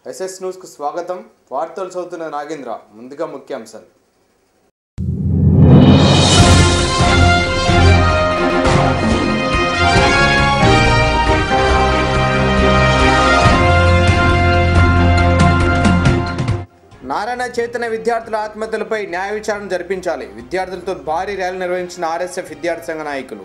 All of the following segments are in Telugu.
ఎస్ఎస్ న్యూస్ కు స్వాగతం. వార్తలు చదువుతున్న నాగేంద్ర. ముందుగా ముఖ్యాంశాలు. నారాయణ చైతన్య విద్యార్థుల ఆత్మహత్యలపై న్యాయ విచారణ జరిపించాలి. విద్యార్థులతో భారీ ర్యాలీ నిర్వహించిన ఆర్ఎస్ఎఫ్ విద్యార్థి సంఘ నాయకులు.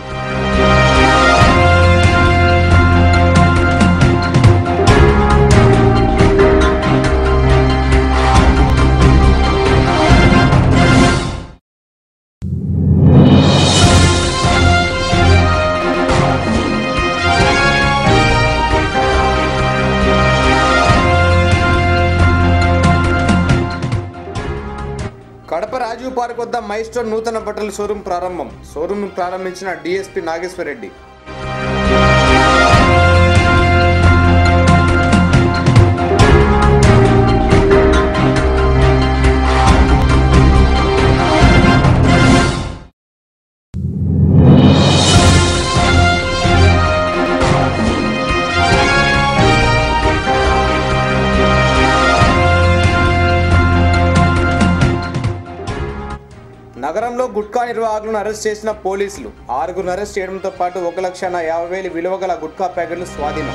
కడప రాజీవ్ పార్క్ వద్ద మైస్టోర్ నూతన బట్టల షోరూం ప్రారంభం. షోరూంను ప్రారంభించిన డీఎస్పీ నాగేశ్వరరెడ్డి. నగరంలో గుట్కా నిర్వాహకులను అరెస్ట్ చేసిన పోలీసులు. 6గురిని అరెస్ట్ చేయడంతో పాటు 1,50,000 విలువ గల గుట్కా ప్యాకెట్లు స్వాధీనం.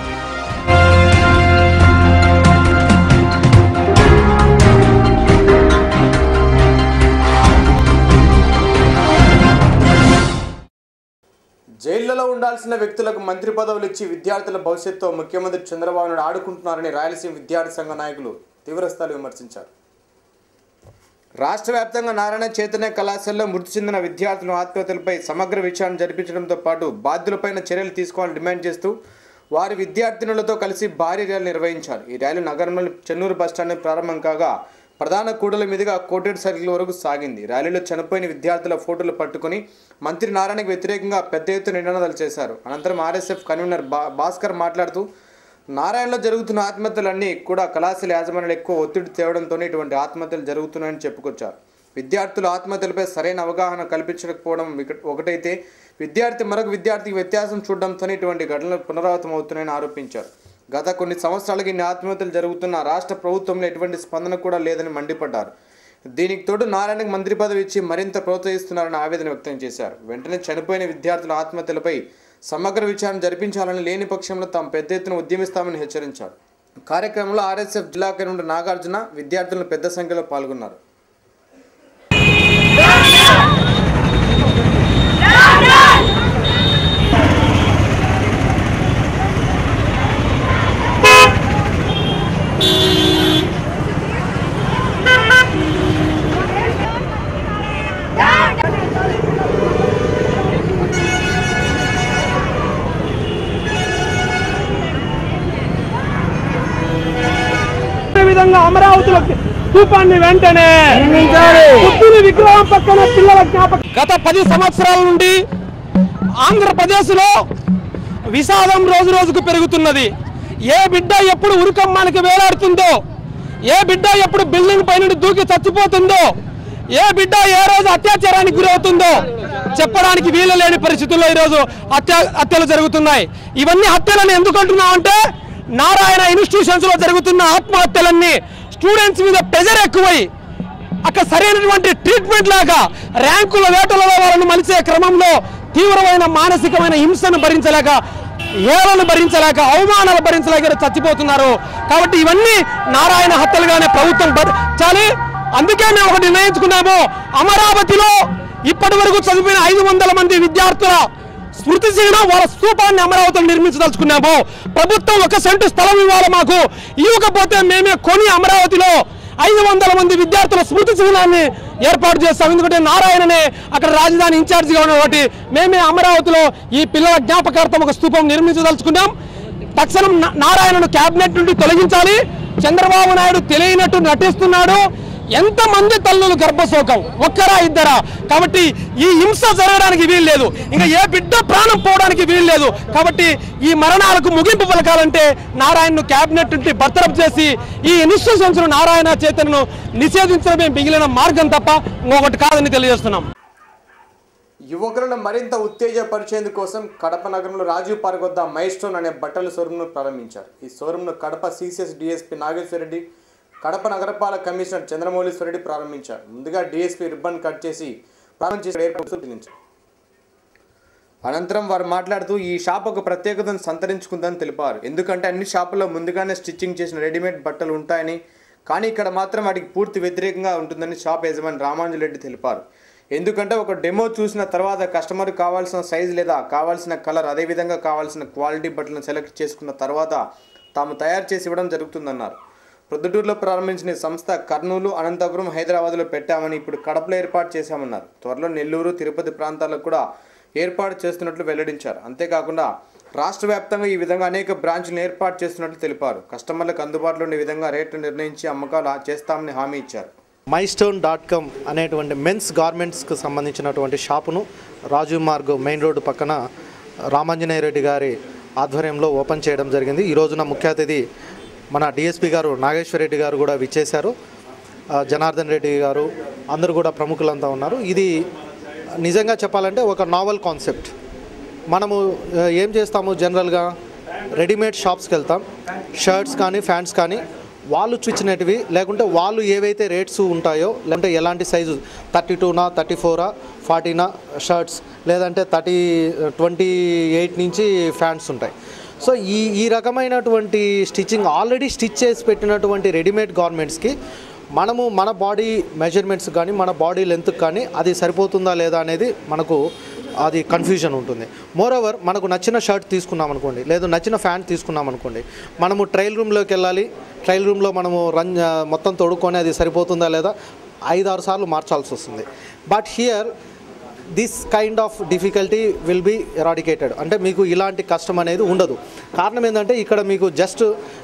జైళ్లలో ఉండాల్సిన వ్యక్తులకు మంత్రి పదవులు ఇచ్చి విద్యార్థుల భవిష్యత్తుతో ముఖ్యమంత్రి చంద్రబాబు నాయుడు ఆడుకుంటున్నారని రాయలసీమ విద్యార్థి సంఘ నాయకులు తీవ్రస్థాయిలో విమర్శించారు. రాష్ట్ర వ్యాప్తంగా నారాయణ చైతన్య కళాశాలలో మృతి చెందిన విద్యార్థుల ఆత్మహత్యలపై సమగ్ర విచారణ జరిపించడంతో పాటు బాధ్యులపైన చర్యలు తీసుకోవాలని డిమాండ్ చేస్తూ వారి విద్యార్థినులతో కలిసి భారీ ర్యాలీ నిర్వహించారు. ఈ ర్యాలీ నగరంలోని చెన్నూరు బస్టాండ్ ప్రారంభం కాగా ప్రధాన కూడల మీదుగా కోటేరు సర్కిల్ వరకు సాగింది. ర్యాలీలో చనిపోయిన విద్యార్థుల ఫోటోలు పట్టుకుని మంత్రి నారాయణకు వ్యతిరేకంగా పెద్ద ఎత్తున నినాదాలు చేశారు. అనంతరం ఆర్ఎస్ఎఫ్ కన్వీనర్ భాస్కర్ మాట్లాడుతూ నారాయణలో జరుగుతున్న ఆత్మహత్యలన్నీ కూడా కళాశాల యాజమాన్యాలు ఎక్కువ ఒత్తిడి తేవడంతోనే ఇటువంటి ఆత్మహత్యలు జరుగుతున్నాయని చెప్పుకొచ్చారు. విద్యార్థుల ఆత్మహత్యలపై సరైన అవగాహన కల్పించకపోవడం ఒకటైతే విద్యార్థి మరొక విద్యార్థికి వ్యత్యాసం చూడడంతోనే ఇటువంటి ఘటనలు పునరావృతం అవుతున్నాయని ఆరోపించారు. గత కొన్ని సంవత్సరాలుగా ఇన్ని ఆత్మహత్యలు జరుగుతున్న రాష్ట్ర ప్రభుత్వంలో ఎటువంటి స్పందన కూడా లేదని మండిపడ్డారు. దీనికి తోడు నారాయణకు మంత్రి పదవి ఇచ్చి మరింత ప్రోత్సహిస్తున్నారని ఆవేదన వ్యక్తం చేశారు. వెంటనే చనిపోయిన విద్యార్థుల ఆత్మహత్యలపై సమగ్ర విచారణ జరిపించాలని, లేని పక్షంలో తాము పెద్ద ఎత్తున ఉద్యమిస్తామని హెచ్చరించారు. కార్యక్రమంలో ఆర్ఎస్ఎఫ్ జిల్లా కన్వీనర్ నాగార్జున, విద్యార్థులను పెద్ద సంఖ్యలో పాల్గొన్నారు. అమరావతిలో తుఫాన్ని వెంటనే విగ్రహం పక్కన పిల్లల జ్ఞాపకం. గత 10 సంవత్సరాల నుండి ఆంధ్రప్రదేశ్లో విషాదం రోజు రోజుకు పెరుగుతున్నది. ఏ బిడ్డ ఎప్పుడు ఉరుకమ్మానికి వేలాడుతుందో, ఏ బిడ్డ ఎప్పుడు బిల్డింగ్ పై నుండి దూకి చచ్చిపోతుందో, ఏ బిడ్డ ఏ రోజు అత్యాచారానికి గురవుతుందో చెప్పడానికి వీలు లేని పరిస్థితుల్లో ఈరోజు హత్యలు జరుగుతున్నాయి. ఇవన్నీ హత్యలను ఎందుకు అంటున్నామంటే నారాయణ ఇన్స్టిట్యూషన్స్ లో జరుగుతున్న ఆత్మహత్యలన్నీ స్టూడెంట్స్ మీద ప్రెజర్ ఎక్కువై అక్కడ సరైనటువంటి ట్రీట్మెంట్ లాగా ర్యాంకుల వేటలలో వాళ్ళను మలిచే క్రమంలో తీవ్రమైన మానసికమైన హింసను భరించలేక, హేళను భరించలేక, అవమానాలు భరించలేక చచ్చిపోతున్నారు. కాబట్టి ఇవన్నీ నారాయణ హత్యలుగానే ప్రభుత్వం భరించాలి. అందుకే మేము ఒకటి నిర్ణయించుకున్నాము. అమరావతిలో ఇప్పటి వరకు చదివిన 500 మంది విద్యార్థుల స్మృతి చిహ్నం, వాళ్ళ స్తూపాన్ని అమరావతిలో నిర్మించదలుచుకున్నాము. ప్రభుత్వం 1 సెంటు స్థలం ఇవ్వాలి మాకు. ఇవ్వకపోతే మేమే కొని అమరావతిలో 500 మంది విద్యార్థుల స్మృతి చిహ్నాన్ని ఏర్పాటు చేస్తాం. ఎందుకంటే నారాయణనే అక్కడ రాజధాని ఇన్ఛార్జిగా ఉన్న ఒకటి మేమే అమరావతిలో ఈ పిల్లల జ్ఞాపకార్థం ఒక స్తూపం నిర్మించదలుచుకున్నాం. తక్షణం నారాయణను క్యాబినెట్ నుండి తొలగించాలి. చంద్రబాబు నాయుడు తెలియనట్టు నటిస్తున్నాడు. ఎంతమంది తల్లులు గర్భశోకం, ఒక్కరా ఇద్దరా? కాబట్టి ఈ హింస జరగడానికి వీలు లేదు. ఇంకా ఏ బిడ్డ ప్రాణం పోవడానికి వీలు లేదు. కాబట్టి ఈ మరణాలకు ముగింపు పలకాలంటే నారాయణను క్యాబినెట్ నుండి బర్తరఫ్ చేసి ఈ ఇన్స్టిట్యూషన్స్ నారాయణ చైతన్యను నిషేధించడమే మిగిలిన మార్గం తప్ప ఇంకొకటి కాదని తెలియజేస్తున్నాం. యువకులను మరింత ఉత్తేజపరిచేందుకోసం కడప నగరంలో రాజీవ్ పార్క్ వద్ద మైల్స్టోన్ అనే బట్టల షోరూంను ప్రారంభించారు. ఈ షోరూంను కడప సిసిఎస్ డిఎస్పీ నాగేశ్వరరెడ్డి, కడప నగరపాలక కమిషనర్ చంద్రమౌళీశ్వరరెడ్డి ప్రారంభించారు. ముందుగా డిఎస్పీ రిబ్బన్ కట్ చేసి ప్రారంభించారు. అనంతరం వారు మాట్లాడుతూ ఈ షాప్ ఒక ప్రత్యేకతను సంతరించుకుందని తెలిపారు. ఎందుకంటే అన్ని షాపుల్లో ముందుగానే స్టిచ్చింగ్ చేసిన రెడీమేడ్ బట్టలు ఉంటాయని, కానీ ఇక్కడ మాత్రం వాటికి పూర్తి వ్యతిరేకంగా ఉంటుందని షాప్ యజమాని రామాంజులరెడ్డి తెలిపారు. ఎందుకంటే ఒక డెమో చూసిన తర్వాత కస్టమర్ కావాల్సిన సైజు లేదా కావాల్సిన కలర్, అదేవిధంగా కావాల్సిన క్వాలిటీ బట్టలను సెలెక్ట్ చేసుకున్న తర్వాత తాము తయారు చేసి ఇవ్వడం జరుగుతుందన్నారు. ప్రొద్దుటూరులో ప్రారంభించిన సంస్థ కర్నూలు, అనంతపురం, హైదరాబాద్లో పెట్టామని, ఇప్పుడు కడపలో ఏర్పాటు చేశామన్నారు. త్వరలో నెల్లూరు, తిరుపతి ప్రాంతాలకు కూడా ఏర్పాటు చేస్తున్నట్లు వెల్లడించారు. అంతేకాకుండా రాష్ట్ర వ్యాప్తంగా ఈ విధంగా అనేక బ్రాంచ్లను ఏర్పాటు చేస్తున్నట్లు తెలిపారు. కస్టమర్లకు అందుబాటులో ఉండే విధంగా రేట్లు నిర్ణయించి అమ్మకాలు చేస్తామని హామీ ఇచ్చారు. మైల్స్టోన్.com అనేటువంటి మెన్స్ గార్మెంట్స్కి సంబంధించినటువంటి షాపును రాజీవ్ మార్గ్ మెయిన్ రోడ్డు పక్కన రామాంజనేయ రెడ్డి గారి ఆధ్వర్యంలో ఓపెన్ చేయడం జరిగింది. ఈ రోజున ముఖ్య అతిథి మన డిఎస్పీ గారు నాగేశ్వర రెడ్డి గారు కూడా విచ్చేశారు. జనార్దన్ రెడ్డి గారు అందరూ కూడా ప్రముఖులంతా ఉన్నారు. ఇది నిజంగా చెప్పాలంటే ఒక నావల్ కాన్సెప్ట్. మనము ఏం చేస్తాము, జనరల్గా రెడీమేడ్ షాప్స్కి వెళ్తాం, షర్ట్స్ కానీ ప్యాంట్స్ కానీ వాళ్ళు చూచినటివి, లేకుంటే వాళ్ళు ఏవైతే రేట్స్ ఉంటాయో, లేదంటే ఎలాంటి సైజు 32నా 34ఆ 40నా షర్ట్స్, లేదంటే 28 నుంచి ఫ్యాంట్స్ ఉంటాయి. సో ఈ రకమైనటువంటి స్టిచ్చింగ్ ఆల్రెడీ స్టిచ్ చేసి పెట్టినటువంటి రెడీమేడ్ గార్మెంట్స్కి మనము మన బాడీ మెజర్మెంట్స్ కానీ మన బాడీ లెంత్కి కానీ అది సరిపోతుందా లేదా అనేది మనకు అది కన్ఫ్యూజన్ ఉంటుంది. మోరోవర్ మనకు నచ్చిన షర్ట్ తీసుకున్నాం అనుకోండి, లేదా నచ్చిన ప్యాంట్ తీసుకున్నాం అనుకోండి, మనము ట్రయల్ రూమ్లోకి వెళ్ళాలి. ట్రయల్ రూమ్లో మనము మొత్తం తొడుక్కొని అది సరిపోతుందా లేదా 5-6 సార్లు మార్చాల్సి వస్తుంది. But here this kind of difficulty will be eradicated. అంటే మీకు ఇలాంటి కష్టం అనేది ఉండదు. కారణం ఏంటంటే ఇక్కడ మీకు just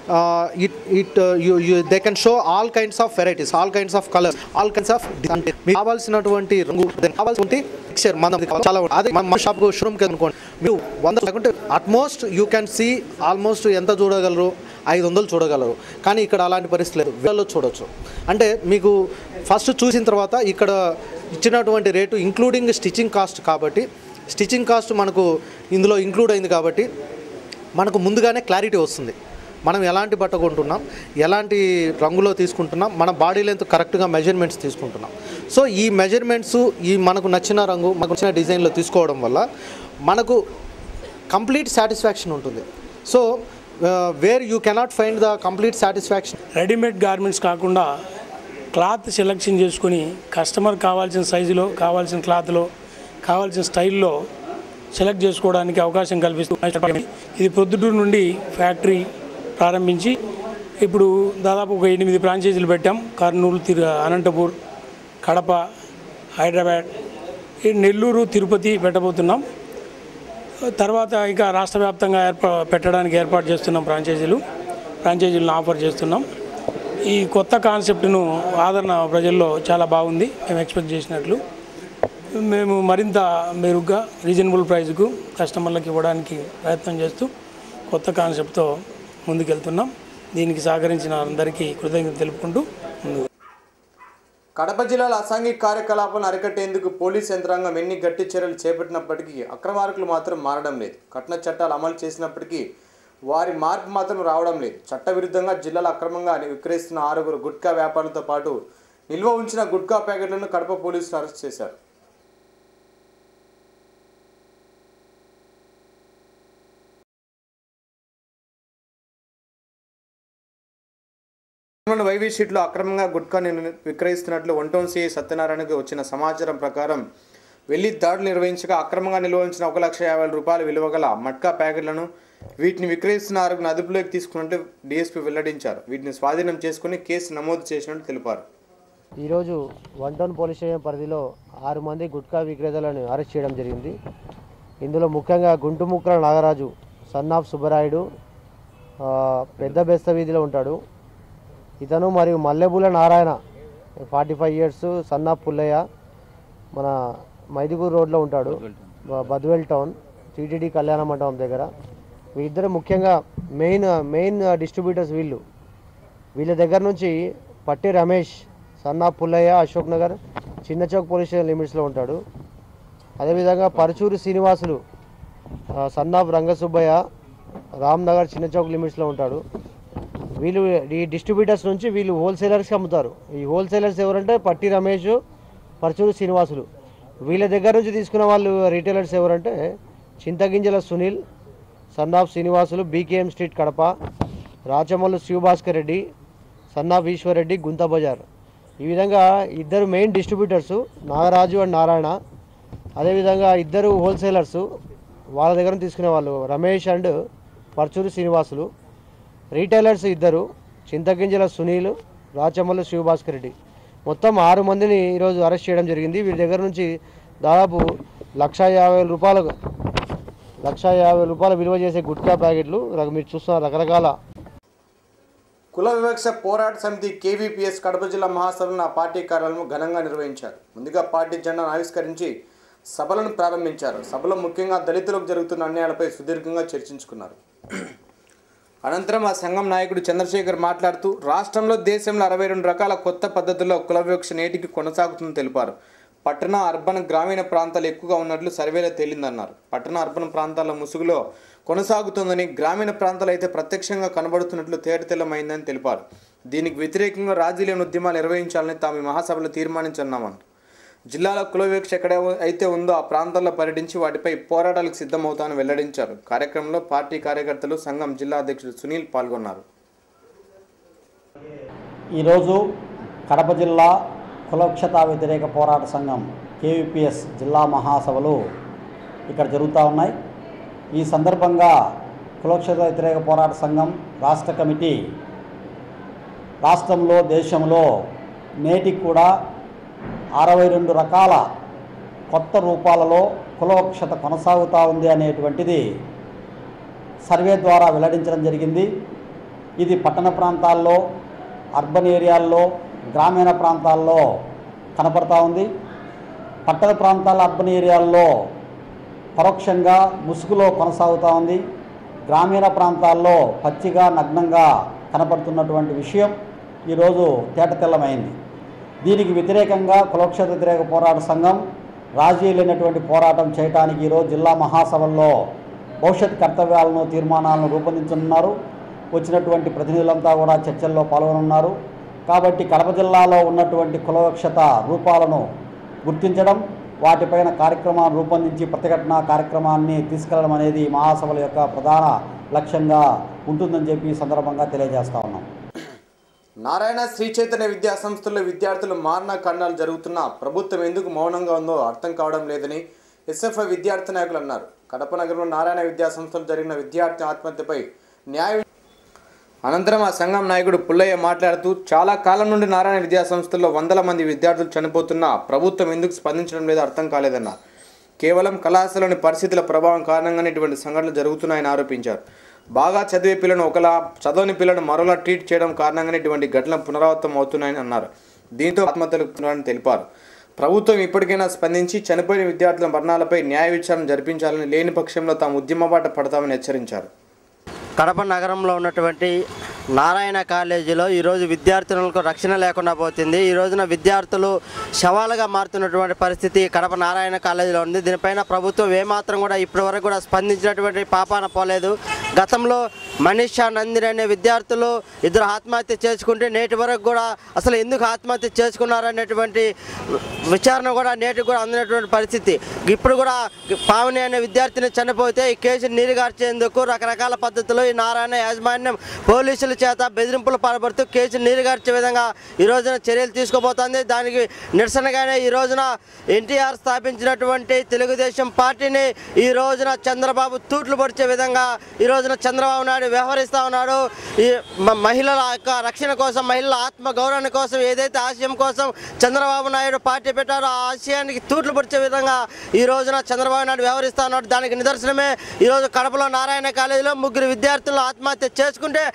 they can show all kinds of varieties, all kinds of colours, all kinds of అంటే మీకు కావాల్సినటువంటి రంగు, కావాల్సిన పిక్చర్ మనం చాలా అదే మన షాప్కు షోరూమ్కి అనుకోండి, మీరు 100 లేకుంటే at most you can see almost ఎంత చూడగలరు, 500 చూడగలరు. కానీ ఇక్కడ అలాంటి పరిస్థితి లేదు, వేలలో చూడవచ్చు. అంటే మీకు ఫస్ట్ చూసిన తర్వాత ఇక్కడ ఇచ్చినటువంటి రేటు ఇంక్లూడింగ్ స్టిచ్చింగ్ కాస్ట్, కాబట్టి స్టిచ్చింగ్ కాస్ట్ మనకు ఇందులో ఇంక్లూడ్ అయింది కాబట్టి మనకు ముందుగానే క్లారిటీ వస్తుంది. మనం ఎలాంటి బట్ట కొంటున్నాం, ఎలాంటి రంగులో తీసుకుంటున్నాం, మన బాడీ లెంత్ కరెక్ట్గా మెజర్మెంట్స్ తీసుకుంటున్నాం. సో ఈ మెజర్మెంట్స్ ఈ మనకు నచ్చిన రంగు, మనకు నచ్చిన డిజైన్లో తీసుకోవడం వల్ల మనకు కంప్లీట్ సాటిస్ఫాక్షన్ ఉంటుంది. So where you cannot find the complete satisfaction. Readymade garments కాకుండా క్లాత్ సెలెక్షన్ చేసుకొని కస్టమర్ కావాల్సిన సైజులో, కావాల్సిన క్లాత్లో, కావాల్సిన స్టైల్లో సెలెక్ట్ చేసుకోవడానికి అవకాశం కల్పిస్తూ ఇది ప్రొద్దుటూరు నుండి ఫ్యాక్టరీ ప్రారంభించి ఇప్పుడు దాదాపు ఒక 8 ఫ్రాంచైజీలు పెట్టాం. కర్నూలు, అనంతపూర్, కడప, హైదరాబాద్, నెల్లూరు, తిరుపతి పెట్టబోతున్నాం. తర్వాత ఇంకా రాష్ట్ర వ్యాప్తంగా పెట్టడానికి ఏర్పాటు చేస్తున్నాం. ఫ్రాంచైజీలను ఆఫర్ చేస్తున్నాం. ఈ కొత్త కాన్సెప్ట్ను ఆదరణ ప్రజల్లో చాలా బాగుంది. మేము ఎక్స్పెక్ట్ చేసినట్లు మేము మరింత మెరుగ్గా రీజనబుల్ ప్రైస్కు కస్టమర్లకు ఇవ్వడానికి ప్రయత్నం చేస్తూ కొత్త కాన్సెప్ట్తో ముందుకెళ్తున్నాం. దీనికి సహకరించిన అందరికీ కృతజ్ఞతలు తెలుపుకుంటూ ముందుకు. కడప జిల్లాలో అసాంఘిక కార్యకలాపాలను అరికట్టేందుకు పోలీస్ యంత్రాంగం ఎన్ని గట్టి చర్యలు చేపట్టినప్పటికీ అక్రమార్కులు మాత్రం మారడం లేదు. కఠిన చట్టాలు అమలు చేసినప్పటికీ వారి మార్పు మాత్రం రావడం లేదు. చట్టవిరుద్ధంగా జిల్లాలో అక్రమంగా విక్రయిస్తున్న 6 గుట్కా వ్యాపారులతో పాటు నిల్వ ఉంచిన గుట్కా ప్యాకెట్లను కడప పోలీసులు అరెస్ట్ చేశారు. వైవీ షీట్లో అక్రమంగా గుట్కా విక్రయిస్తున్నట్లు 1 టౌన్ సిఐ సత్యనారాయణకు వచ్చిన సమాచారం ప్రకారం వెళ్లి దాడులు నిర్వహించగా అక్రమంగా నిల్వ ఉంచిన 1,50,000 రూపాయల విలువ గల మట్కా ప్యాకెట్లను వీటిని విక్రయిస్తున్న 6 అదుపులోకి తీసుకున్నట్లు డీఎస్పీ వెల్లడించారు. వీటిని స్వాధీనం చేసుకుని కేసు నమోదు చేసినట్టు తెలిపారు. ఈరోజు 1 టౌన్ పోలీస్ స్టేషన్ పరిధిలో 6 మంది గుట్కా విక్రేతలను అరెస్ట్ చేయడం జరిగింది. ఇందులో ముఖ్యంగా గుంటుముక్కల నాగరాజు, సన్ ఆఫ్ సుబ్బరాయుడు, పెద్ద బెస్త వీధిలో ఉంటాడు. ఇతను మరియు Mallebula Narayana 45 years, son of Pullaiah, మన మైదుగూరు రోడ్లో ఉంటాడు, బద్వేల్ టౌన్, టీటీడీ కళ్యాణ మండపం దగ్గర. వీళ్ళిద్దరు ముఖ్యంగా మెయిన్ డిస్ట్రిబ్యూటర్స్. వీళ్ళ దగ్గర నుంచి పట్టి రమేష్, సన్ ఆఫ్ పుల్లయ్య, అశోక్ నగర్, చిన్న చౌక్ పోలీస్ స్టేషన్ లిమిట్స్లో ఉంటాడు. అదేవిధంగా పరచూరు శ్రీనివాసులు సన్ ఆఫ్ రంగసుబ్బయ్య రామ్నగర్ చిన్న చౌక్ లిమిట్స్లో ఉంటాడు. వీళ్ళు ఈ డిస్ట్రిబ్యూటర్స్ నుంచి వీళ్ళు హోల్సేలర్స్కి అమ్ముతారు. ఈ హోల్సేలర్స్ ఎవరంటే పట్టి రమేష్, పరచూరు శ్రీనివాసులు. వీళ్ళ దగ్గర నుంచి తీసుకున్న వాళ్ళు రీటైలర్స్ ఎవరంటే Chintaginjala Sunil son of Srinivasulu BKM street Kadapa, Rachamallu Sivabhaskar Reddy son of Eswar Reddy Guntha Bazar. ఈ విధంగా ఇద్దరు main distributors Nagaraju and Narayana. అదేవిధంగా ఇద్దరు హోల్సేలర్సు వాళ్ళ దగ్గర తీసుకునే వాళ్ళు రమేష్ అండ్ పరచూరు శ్రీనివాసులు. రీటైలర్స్ ఇద్దరు చింతగింజల సునీల్, రాచమల్లు శివభాస్కర్ రెడ్డి. మొత్తం 6 మందిని ఈరోజు అరెస్ట్ చేయడం జరిగింది. వీరి దగ్గర నుంచి దాదాపు 1,50,000 రూపాయల విలువ చేసే గుట్కా ప్యాకెట్లు మీరు చూస్తున్న రకరకాల. కుల వివక్ష పోరాట సమితి కేవీపీఎస్ కడప జిల్లా మహాసభలను ఆ పార్టీ కార్యాలయంలో ఘనంగా నిర్వహించారు. ముందుగా పార్టీ జెండాను ఆవిష్కరించి సభలను ప్రారంభించారు. సభలో ముఖ్యంగా దళితులకు జరుగుతున్న అన్యాయాలపై సుదీర్ఘంగా చర్చించుకున్నారు. అనంతరం ఆ సంఘం నాయకుడు చంద్రశేఖర్ మాట్లాడుతూ రాష్ట్రంలో దేశంలో 62 రకాల కొత్త పద్ధతుల్లో కుల వివక్ష నేటికి కొనసాగుతుందని తెలిపారు. పట్టణ అర్బన్ గ్రామీణ ప్రాంతాలు ఎక్కువగా ఉన్నట్లు సర్వేలో తేలిందన్నారు. పట్టణ అర్బన్ ప్రాంతాల ముసుగులో కొనసాగుతుందని, గ్రామీణ ప్రాంతాలు అయితే ప్రత్యక్షంగా కనబడుతున్నట్లు తేటతెల్లమైందని తెలిపారు. దీనికి వ్యతిరేకంగా రాజీ లేని ఉద్యమాలు నిర్వహించాలని తాము మహాసభలో తీర్మానించన్నామన్నారు. జిల్లాలో కుల వివక్ష ఎక్కడ అయితే ఉందో ఆ ప్రాంతాల్లో పర్యటించి వాటిపై పోరాటాలకు సిద్ధమవుతామని వెల్లడించారు. కార్యక్రమంలో పార్టీ కార్యకర్తలు, సంఘం జిల్లా అధ్యక్షుడు సునీల్ పాల్గొన్నారు. ఈరోజు కడప జిల్లా కులక్షతా వ్యతిరేక పోరాట సంఘం కేవీపీఎస్ జిల్లా మహాసభలు ఇక్కడ జరుగుతూ ఉన్నాయి. ఈ సందర్భంగా కులక్షత వ్యతిరేక పోరాట సంఘం రాష్ట్ర కమిటీ రాష్ట్రంలో దేశంలో నేటికి కూడా 62 రకాల కొత్త రూపాలలో కులవక్షత కొనసాగుతూ ఉంది అనేటువంటిది సర్వే ద్వారా వెల్లడించడం జరిగింది. ఇది పట్టణ ప్రాంతాల్లో, అర్బన్ ఏరియాల్లో, గ్రామీణ ప్రాంతాల్లో కనపడతా ఉంది. పట్టణ ప్రాంతాల, అర్బన్ ఏరియాల్లో పరోక్షంగా ముసుగులో కొనసాగుతూ ఉంది. గ్రామీణ ప్రాంతాల్లో పచ్చిగా నగ్నంగా కనపడుతున్నటువంటి విషయం ఈరోజు తేటతెల్లమైంది. దీనికి వ్యతిరేకంగా కులక్షత వ్యతిరేక పోరాట సంఘం రాజీ లేనటువంటి పోరాటం చేయడానికి ఈరోజు జిల్లా మహాసభల్లో భవిష్యత్ కర్తవ్యాలను, తీర్మానాలను రూపొందించనున్నారు. వచ్చినటువంటి ప్రతినిధులంతా కూడా చర్చల్లో పాల్గొనున్నారు. కాబట్టి కడప జిల్లాలో ఉన్నటువంటి కులవక్షత రూపాలను గుర్తించడం, వాటిపైన కార్యక్రమాన్ని రూపొందించి ప్రతిఘటన కార్యక్రమాన్ని తీసుకెళ్లడం అనేది మహాసభల యొక్క ప్రధాన లక్ష్యంగా ఉంటుందని చెప్పి ఈ సందర్భంగా తెలియజేస్తా ఉన్నాం. నారాయణ శ్రీ చైతన్య విద్యా సంస్థల్లో విద్యార్థులు మారణ ఖండాలు జరుగుతున్నా ప్రభుత్వం ఎందుకు మౌనంగా ఉందో అర్థం కావడం లేదని ఎస్ఎఫ్ఐ విద్యార్థి నాయకులు అన్నారు. కడప నగరంలో నారాయణ విద్యా సంస్థలు జరిగిన విద్యార్థి ఆత్మహత్యపై న్యాయ అనంతరం ఆ సంఘం నాయకుడు పుల్లయ్య మాట్లాడుతూ చాలా కాలం నుండి నారాయణ విద్యా సంస్థల్లో 100 మంది విద్యార్థులు చనిపోతున్నా ప్రభుత్వం ఎందుకు స్పందించడం లేదో అర్థం కాలేదన్నారు. కేవలం కళాశాలలోని పరిస్థితుల ప్రభావం కారణంగానే ఇటువంటి సంఘటనలు జరుగుతున్నాయని ఆరోపించారు. బాగా చదివే పిల్లలను ఒకలా, చదవని పిల్లలను మరోలా ట్రీట్ చేయడం కారణంగానే ఇటువంటి ఘటనలు పునరావృతం అవుతున్నాయని అన్నారు. దీంతో ఆత్మహత్యలు తెలిపారు. ప్రభుత్వం ఇప్పటికైనా స్పందించి చనిపోయిన విద్యార్థుల మరణాలపై న్యాయ విచారణ జరిపించాలని, లేని పక్షంలో తాము ఉద్యమ బాట పడతామని హెచ్చరించారు. కడప నగరంలో ఉన్నటువంటి నారాయణ కాలేజీలో ఈరోజు విద్యార్థులకు రక్షణ లేకుండా పోతుంది. ఈ రోజున విద్యార్థులు శవాలుగా మారుతున్నటువంటి పరిస్థితి కడప నారాయణ కాలేజీలో ఉంది. దీనిపైన ప్రభుత్వం ఏమాత్రం కూడా ఇప్పటివరకు కూడా స్పందించినటువంటి పాపాన పోలేదు. గతంలో మనీషా నందిని అనే విద్యార్థులు 2 ఆత్మహత్య చేసుకుంటే నేటి వరకు కూడా అసలు ఎందుకు ఆత్మహత్య చేసుకున్నారనేటువంటి విచారణ కూడా నేటికి కూడా అందినటువంటి పరిస్థితి. ఇప్పుడు కూడా పావని అనే విద్యార్థిని చనిపోతే ఈ కేసును నీరుగార్చేందుకు రకరకాల పద్ధతులు ఈ నారాయణ యాజమాన్యం పోలీసుల చేత బెదిరింపులు పాల్పడుతూ కేసును నీరుగార్చే విధంగా ఈ రోజున చర్యలు తీసుకోబోతోంది. దానికి నిరసనగానే ఈ రోజున ఎన్టీఆర్ స్థాపించినటువంటి తెలుగుదేశం పార్టీని ఈ రోజున చంద్రబాబు తూట్లు పొడిచే విధంగా ఈ రోజున చంద్రబాబు నాయుడు వ్యవహరిస్తూ ఉన్నాడు. ఈ మహిళల యొక్క రక్షణ కోసం, మహిళల ఆత్మ గౌరవాన్ని కోసం, ఏదైతే ఆశయం కోసం చంద్రబాబు నాయుడు పార్టీ పెట్టారో ఆ ఆశయానికి తూట్లు పొడిచే విధంగా ఈ రోజున చంద్రబాబు నాయుడు వ్యవహరిస్తూ ఉన్నాడు. దానికి నిదర్శనమే ఈరోజు కడపలో నారాయణ కాలేజీలో 3 విద్యార్థులు ఆత్మహత్య చేసుకుంటే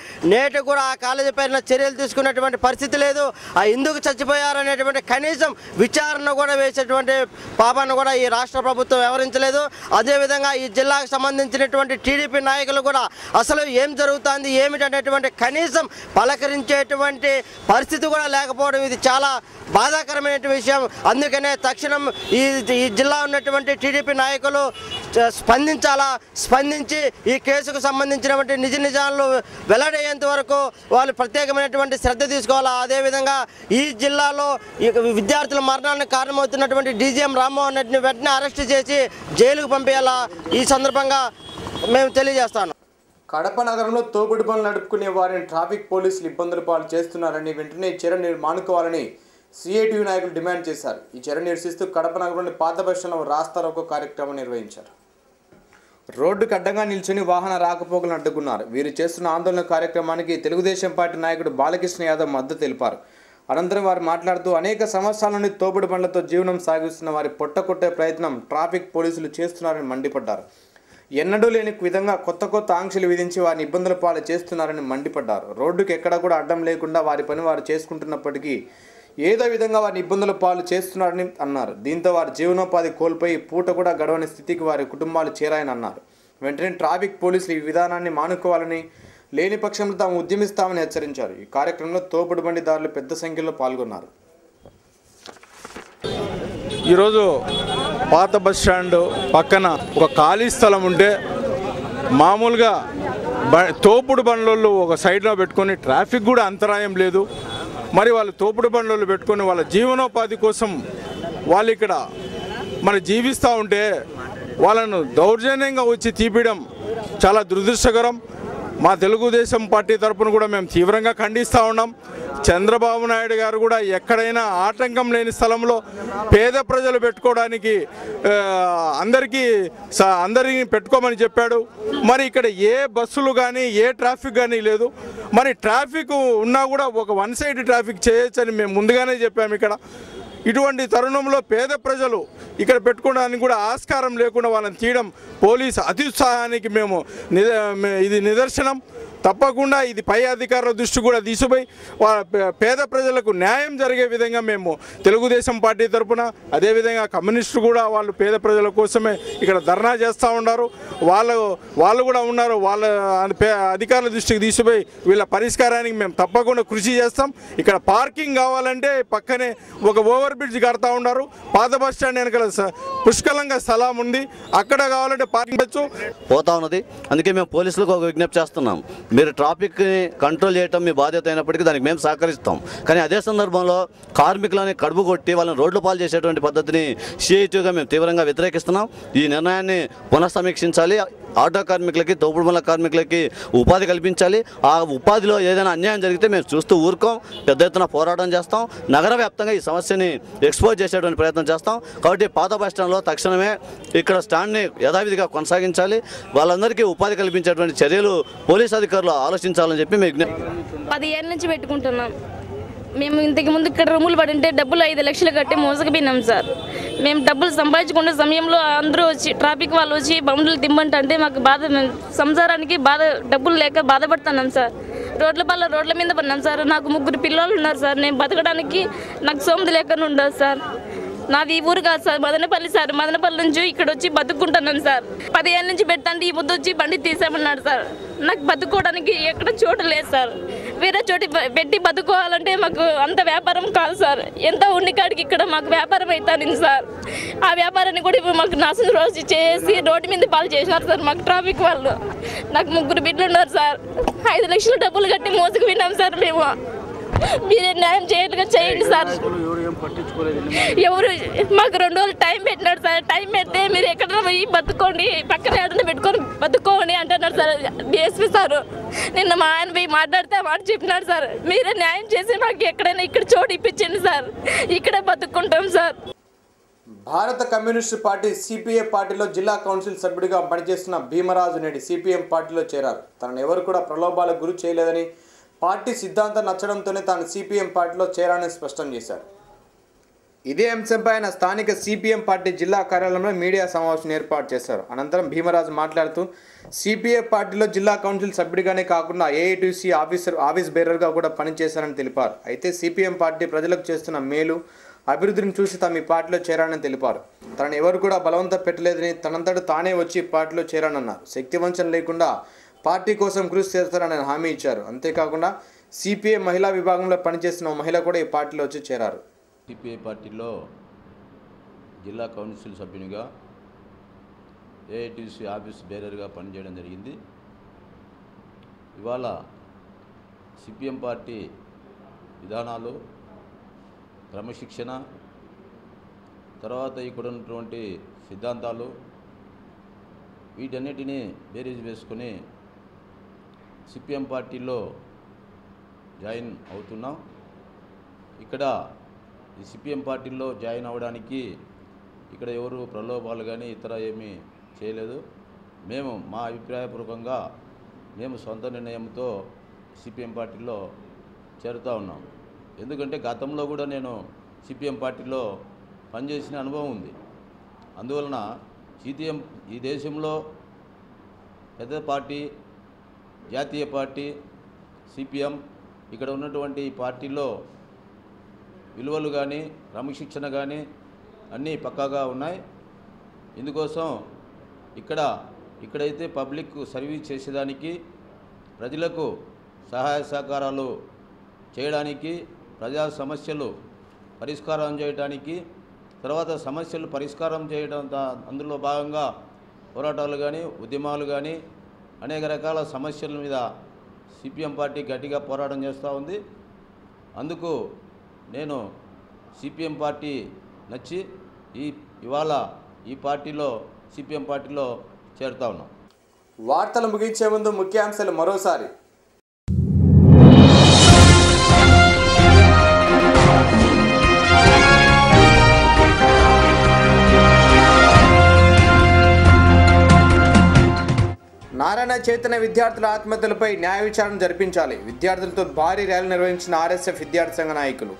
నేటి కూడా ఆ కాలేజీ పైన చర్యలు తీసుకున్నటువంటి పరిస్థితి లేదు. ఆ ఎందుకు చచ్చిపోయారనేటువంటి కనీసం విచారణ కూడా వేసేటువంటి పాపాన్ని కూడా ఈ రాష్ట్ర ప్రభుత్వం వ్యవహరించలేదు. అదేవిధంగా ఈ జిల్లాకు సంబంధించినటువంటి టీడీపీ నాయకులు కూడా అసలు ఏం జరుగుతుంది ఏమిటనేటువంటి కనీసం పలకరించేటువంటి పరిస్థితి కూడా లేకపోవడం ఇది చాలా బాధాకరమైన విషయం. అందుకనే తక్షణం ఈ జిల్లా ఉన్నటువంటి టీడీపీ నాయకులు స్పందించి ఈ కేసుకు సంబంధించినటువంటి నిజాలు వెల్లడయ్యేంత వరకు వాళ్ళు ప్రత్యేకమైనటువంటి శ్రద్ధ తీసుకోవాలా. అదేవిధంగా ఈ జిల్లాలో విద్యార్థుల మరణానికి కారణమవుతున్నటువంటి డీజీఎం రామ్మోహన్ రెడ్డిని వెంటనే అరెస్ట్ చేసి జైలుకు పంపేయాలా ఈ సందర్భంగా మేము తెలియజేస్తాను. కడప నగరంలో తోపుడు బండ్లు నడుపుకునే వారిని ట్రాఫిక్ పోలీసులు ఇబ్బందుల పాలు చేస్తున్నారని వెంటనే చర్య మానుకోవాలని సిఐటియు నాయకులు డిమాండ్ చేశారు. ఈ చర్య నిరసిస్తూ కడప నగరంలోని పాత బస్టాండ్లో రాస్తారోకో కార్యక్రమం నిర్వహించారు. రోడ్డుకు అడ్డంగా నిల్చుని వాహన రాకపోకలను అడ్డుకున్నారు. వీరు చేస్తున్న ఆందోళన కార్యక్రమానికి తెలుగుదేశం పార్టీ నాయకుడు బాలకృష్ణ యాదవ్ మద్దతు తెలిపారు. అనంతరం వారు మాట్లాడుతూ అనేక సంవత్సరాల నుండి తోపుడు బండ్లతో జీవనం సాగిస్తున్న వారి పొట్టకొట్టే ప్రయత్నం ట్రాఫిక్ పోలీసులు చేస్తున్నారని మండిపడ్డారు. ఎన్నడూ లేని విధంగా కొత్త ఆంక్షలు విధించి వారిని ఇబ్బందుల పాలు చేస్తున్నారని మండిపడ్డారు. రోడ్డుకు ఎక్కడా కూడా అడ్డం లేకుండా వారి పని వారు చేసుకుంటున్నప్పటికీ ఏదో విధంగా వారిని ఇబ్బందుల పాలు చేస్తున్నారని అన్నారు. దీంతో వారి జీవనోపాధి కోల్పోయి పూట కూడా గడవని స్థితికి వారి కుటుంబాలు చేరాయని అన్నారు. వెంటనే ట్రాఫిక్ పోలీసులు ఈ విధానాన్ని మానుకోవాలని, లేని పక్షంలో తాము ఉద్యమిస్తామని హెచ్చరించారు. ఈ కార్యక్రమంలో తోపుడు బండిదారులు పెద్ద సంఖ్యలో పాల్గొన్నారు. ఈరోజు పాత బస్టాండ్ పక్కన ఒక ఖాళీ స్థలం ఉంటే మామూలుగా తోపుడు బండ్లు ఒక సైడ్లో పెట్టుకొని ట్రాఫిక్ కూడా అంతరాయం లేదు. మరి వాళ్ళు తోపుడు బండ్లు పెట్టుకొని వాళ్ళ జీవనోపాధి కోసం వాళ్ళు ఇక్కడ జీవిస్తూ ఉంటే వాళ్ళను దౌర్జన్యంగా వచ్చి తీపియడం చాలా దురదృష్టకరం. మా తెలుగుదేశం పార్టీ తరఫున కూడా మేము తీవ్రంగా ఖండిస్తూ ఉన్నాం. చంద్రబాబు నాయుడు గారు కూడా ఎక్కడైనా ఆటంకం లేని స్థలంలో పేద ప్రజలు పెట్టుకోవడానికి అందరినీ పెట్టుకోమని చెప్పాడు. మరి ఇక్కడ ఏ బస్సులు కానీ ఏ ట్రాఫిక్ కానీ లేదు. మరి ట్రాఫిక్ ఉన్నా కూడా ఒక వన్ సైడ్ ట్రాఫిక్ చేయొచ్చని మేము ముందుగానే చెప్పాము. ఇక్కడ ఇటువంటి తరుణంలో పేద ప్రజలు ఇక్కడ పెట్టుకోవడానికి కూడా ఆస్కారం లేకుండా వాళ్ళని తీయడం పోలీసు అత్యుత్సాహానికి ఇది నిదర్శనం. తప్పకుండా ఇది పై అధికారుల దృష్టి కూడా తీసుకుపోయి పేద ప్రజలకు న్యాయం జరిగే విధంగా మేము తెలుగుదేశం పార్టీ తరఫున, అదేవిధంగా కమ్యూనిస్టులు కూడా వాళ్ళు పేద ప్రజల కోసమే ఇక్కడ ధర్నా చేస్తూ ఉన్నారు. వాళ్ళు కూడా ఉన్నారు. వాళ్ళ అధికారుల దృష్టికి తీసుకుపోయి వీళ్ళ పరిష్కారానికి మేము తప్పకుండా కృషి చేస్తాం. ఇక్కడ పార్కింగ్ కావాలంటే పక్కనే ఒక ఓవర్ బ్రిడ్జ్ కడతా ఉన్నారు. పాత బస్ స్టాండ్ వెనకాల పుష్కలంగా స్థలం ఉంది. అక్కడ కావాలంటే పార్కింగ్ పోతా ఉన్నది. అందుకే మేము పోలీసులకు ఒక విజ్ఞప్తి చేస్తున్నాం. మీరు ట్రాఫిక్ని కంట్రోల్ చేయడం మీ బాధ్యత అయినప్పటికీ దానికి మేము సహకరిస్తాం. కానీ అదే సందర్భంలో కార్మికులని కడుపు కొట్టి వాళ్ళని రోడ్ల పాలు చేసేటువంటి పద్ధతిని సిఐటిగా మేము తీవ్రంగా వ్యతిరేకిస్తున్నాం. ఈ నిర్ణయాన్ని పునఃసమీక్షించాలి. ఆటో కార్మికులకి, తోపుడు బండ్ల కార్మికులకి ఉపాధి కల్పించాలి. ఆ ఉపాధిలో ఏదైనా అన్యాయం జరిగితే మేము చూస్తూ ఊరుకోం. పెద్ద ఎత్తున పోరాటం చేస్తాం. నగర వ్యాప్తంగా ఈ సమస్యని ఎక్స్పోజ్ చేసేటువంటి ప్రయత్నం చేస్తాం. కాబట్టి పాత బస్టాండ్లో తక్షణమే ఇక్కడ స్టాండ్ని యథావిధిగా కొనసాగించాలి. వాళ్ళందరికీ ఉపాధి కల్పించేటువంటి చర్యలు పోలీస్ అధికారులు ఆలోచించాలని చెప్పి మేము 10 ఏళ్ళ నుంచి పెట్టుకుంటున్నాం. మేము ఇంతకు ముందు ఇక్కడ రూములు పడింటే డబ్బులు 5 లక్షలు కట్టి మోసకపోయినాం సార్. మేము డబ్బులు సంపాదించుకునే సమయంలో అందరూ వచ్చి ట్రాఫిక్ వాళ్ళు వచ్చి బండ్లు తిమ్మంటే మాకు బాధ, సంసారానికి డబ్బులు లేక బాధపడుతున్నాం సార్. రోడ్ల మీద పడినాం సార్. నాకు 3 పిల్లలు ఉన్నారు సార్. నేను బతకడానికి నాకు సోమది లేకుండా ఉండదు సార్. నాది ఈ ఊరు కాదు సార్, మదనపల్లి సార్. మదనపల్లి నుంచి ఇక్కడ వచ్చి బతుక్కుంటున్నాను సార్. 10 ఏళ్ళ నుంచి పెడతాంటే ఈ ముద్దు వచ్చి బండి తీసామన్నాడు సార్. నాకు బతుక్కోవడానికి ఎక్కడ చోటు లేదు సార్. వేరే చోటు పెట్టి బతుకోవాలంటే మాకు అంత వ్యాపారం కాదు సార్. ఎంత కాడికి ఇక్కడ మాకు వ్యాపారం అవుతాను సార్. ఆ వ్యాపారాన్ని కూడా ఇప్పుడు మాకు నాశనం రోజు చేసి రోడ్డు మీద పాలు చేసినారు సార్ మాకు ట్రాఫిక్ వాళ్ళు. నాకు 3 బిడ్డలు ఉన్నారు సార్. 5 లక్షలు డబ్బులు కట్టి మోసుకు విన్నాం సార్. మేము మీరే న్యాయం చేయండి సార్. ఎవరు మాకు 2 రోజులు టైం పెట్టినాడు సార్. టైం పెడితే మీరు ఎక్కడ పోయి బతుకోండి, పక్కన ఏదైనా పెట్టుకొని బతుకోండి అంటున్నారు సార్ డిఎస్పీ సార్. నిన్న మా ఆయన పోయి మాట్లాడితే మాట చెప్పినాడు సార్. మీరే న్యాయం చేసి మాకు ఎక్కడైనా ఇక్కడ చోటు ఇప్పించండి సార్. ఇక్కడే బతుక్కుంటాం సార్. భారత కమ్యూనిస్టు పార్టీ సిపిఐ పార్టీలో జిల్లా కౌన్సిల్ సభ్యుడిగా పనిచేస్తున్న భీమరాజు నేడు సిపిఎం పార్టీలో చేరారు. తనను ఎవరు కూడా ప్రలోభాలకు గురి చేయలేదని, పార్టీ సిద్ధాంతం నచ్చడంతోనే తాను సిపిఎం పార్టీలో చేరానని స్పష్టం చేశారు. ఇదే అంశంపై ఆయన స్థానిక సిపిఎం పార్టీ జిల్లా కార్యాలయంలో మీడియా సమావేశం ఏర్పాటు చేశారు. అనంతరం భీమరాజు మాట్లాడుతూ సిపిఐ పార్టీలో జిల్లా కౌన్సిల్ సభ్యుడిగానే కాకుండా ఏఐటీసీ ఆఫీస్ బేరర్గా కూడా పనిచేశారని తెలిపారు. అయితే సిపిఎం పార్టీ ప్రజలకు చేస్తున్న మేలు అభివృద్ధిని చూసి తమ ఈ పార్టీలో చేరానని తెలిపారు. తనను ఎవరు కూడా బలవంతం పెట్టలేదని తనంతట తానే వచ్చి పార్టీలో చేరానన్నారు. శక్తివంచన లేకుండా పార్టీ కోసం కృషి చేస్తారని హామీ ఇచ్చారు. అంతేకాకుండా సిపిఐ మహిళా విభాగంలో పనిచేస్తున్న మహిళ కూడా ఈ పార్టీలో వచ్చి చేరారు. సిపిఐ పార్టీలో జిల్లా కౌన్సిల్ సభ్యునిగా ఏఐటీసీ ఆఫీస్ బేరర్గా పనిచేయడం జరిగింది. ఇవాళ సిపిఎం పార్టీ విధానాలు, క్రమశిక్షణ, తర్వాత ఇక్కడ ఉన్నటువంటి సిద్ధాంతాలు వీటన్నిటినీ బేరీజ్ వేసుకొని సిపిఎం పార్టీలో జాయిన్ అవుతున్నాం. ఇక్కడ ఈ సిపిఎం పార్టీలో జాయిన్ అవ్వడానికి ఇక్కడ ఎవరు ప్రలోభాలు కానీ ఇతర ఏమీ చేయలేదు. మేము మా అభిప్రాయపూర్వకంగా మేము సొంత నిర్ణయంతో సిపిఎం పార్టీలో చేరుతూ ఉన్నాం. ఎందుకంటే గతంలో కూడా నేను సిపిఎం పార్టీలో పనిచేసిన అనుభవం ఉంది. అందువలన సిపిఎం ఈ దేశంలో పెద్ద పార్టీ, జాతీయ పార్టీ సిపిఎం, ఇక్కడ ఉన్నటువంటి ఈ పార్టీలో విలువలు కానీ క్రమశిక్షణ కానీ అన్నీ పక్కాగా ఉన్నాయి. ఇందుకోసం ఇక్కడైతే పబ్లిక్ సర్వీస్ చేసేదానికి, ప్రజలకు సహాయ సహకారాలు చేయడానికి, ప్రజా సమస్యలు పరిష్కారం చేయడానికి, తర్వాత సమస్యలు పరిష్కారం చేయడం అందులో భాగంగా పోరాటాలు కానీ ఉద్యమాలు కానీ అనేక రకాల సమస్యల మీద సిపిఎం పార్టీ గట్టిగా పోరాటం చేస్తూ ఉంది. అందుకు నేను సిపిఎం పార్టీ నచ్చి ఇవాళ ఈ పార్టీలో సిపిఎం పార్టీలో చేరుతా ఉన్నాం. వార్తలు ముగించే ముందు ముఖ్యాంశాలు మరోసారి. నారాయణ చైతన్య విద్యార్థుల ఆత్మహత్యలపై న్యాయ విచారణ జరిపించాలి. విద్యార్థులతో భారీ ర్యాలీ నిర్వహించిన ఆర్ఎస్ఎఫ్ విద్యార్థి సంఘ నాయకులు.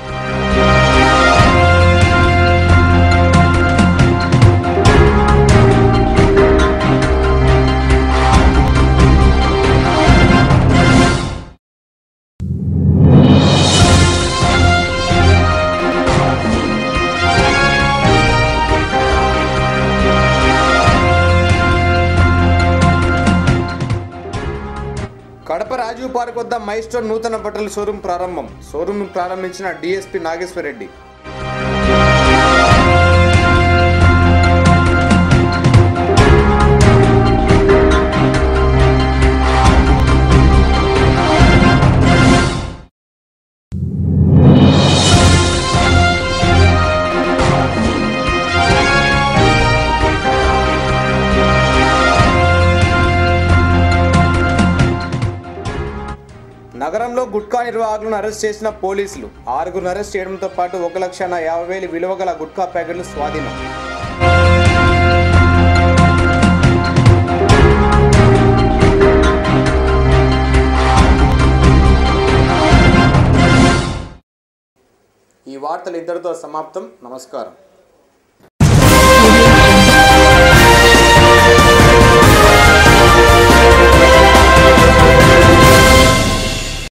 కడప రాజీవ్ పార్క్ వద్ద మైస్టోన్ నూతన బట్టల షోరూం ప్రారంభం. షోరూంను ప్రారంభించిన డిఎస్పీ నాగేశ్వరరెడ్డి. నగరంలో గుట్కా నిర్వాహకులను అరెస్ట్ చేసిన పోలీసులు. 6గురిని అరెస్ట్ చేయడంతో పాటు 1,50,000 విలువ గల గుట్కా ప్యాకెట్లు స్వాధీనం. ఈ వార్తలు ఇంతటితో సమాప్తం. నమస్కారం.